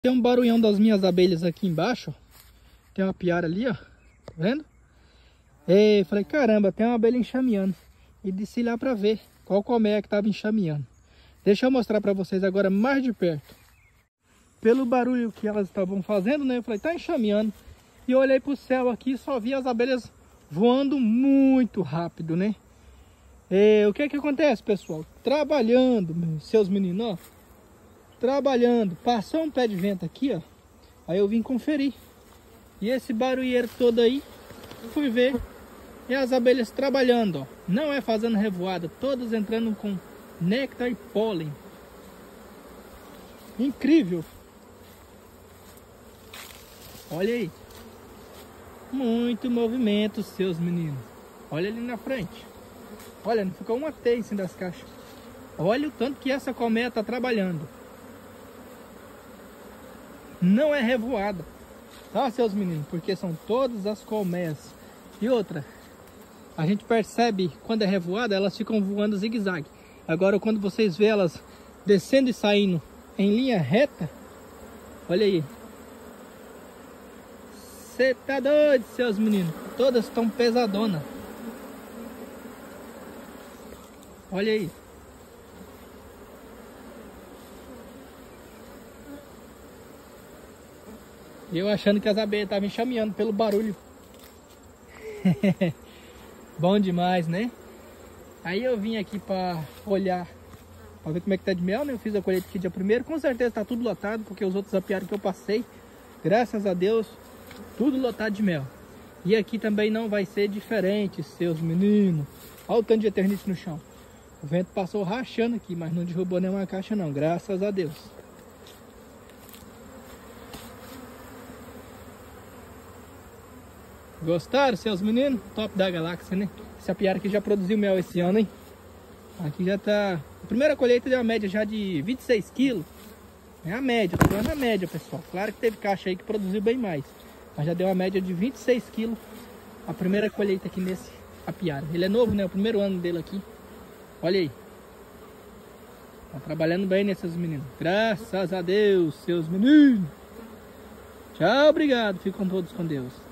Tem um barulhão das minhas abelhas aqui embaixo, ó. Tem uma piara ali, ó. Tá vendo? E falei, caramba, tem uma abelha enxameando. E desci lá pra ver qual colmeia que tava enxameando. Deixa eu mostrar pra vocês agora mais de perto. Pelo barulho que elas estavam fazendo, né? Eu falei, tá enxameando. E eu olhei pro céu aqui e só vi as abelhas voando muito rápido, né? E o que que acontece, pessoal? Trabalhando, seus meninos, ó. Trabalhando. Passou um pé de vento aqui, ó. Aí eu vim conferir. E esse barulheiro todo aí, fui ver. E as abelhas trabalhando, ó. Não é fazendo revoada, todas entrando com néctar e pólen. Incrível. Olha aí. Muito movimento, seus meninos. Olha ali na frente. Olha, não ficou uma teia em cima das caixas. Olha o tanto que essa colmeia está trabalhando. Não é revoada, tá, seus meninos? Porque são todas as colmeias. E outra, a gente percebe quando é revoada, elas ficam voando zigue-zague. Agora, quando vocês vê elas descendo e saindo em linha reta, olha aí. Você tá doido, seus meninos? Todas estão pesadonas. Olha aí. E eu achando que as abelhas estavam enxameando pelo barulho. Bom demais, né? Aí eu vim aqui para olhar, para ver como é que tá de mel, né? Eu fiz a colheita aqui dia 1º. Com certeza tá tudo lotado, porque os outros apiários que eu passei, graças a Deus, tudo lotado de mel. E aqui também não vai ser diferente, seus meninos. Olha o tanto de eternite no chão. O vento passou rachando aqui, mas não derrubou nenhuma caixa não, graças a Deus. Gostaram, seus meninos? Top da galáxia, né? Esse apiário aqui já produziu mel esse ano, hein? Aqui já tá... A primeira colheita deu uma média já de 26 quilos. É a média, tô falando a média, pessoal. Claro que teve caixa aí que produziu bem mais. Mas já deu uma média de 26 quilos a primeira colheita aqui nesse apiário. Ele é novo, né? O primeiro ano dele aqui. Olha aí. Tá trabalhando bem, né, seus meninos? Graças a Deus, seus meninos. Tchau, obrigado. Ficam todos com Deus.